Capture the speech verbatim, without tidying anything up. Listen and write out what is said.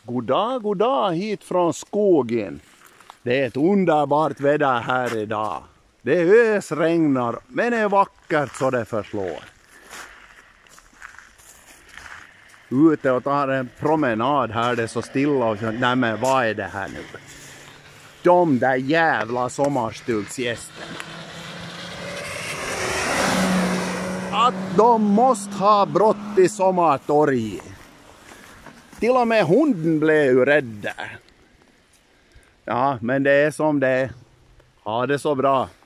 God dag, god dag hit från skogen. Det är ett underbart väder här idag. Det ösregnar, men det är vackert så det förslår. Ute och tar en promenad här, det är så stilla och nej men vad är det här nu? De där jävla sommarstugsgästen. Att de måste ha brott i sommartorg. Till och med hunden blev ju rädd där. Ja, men det är som det är. Ha det så bra.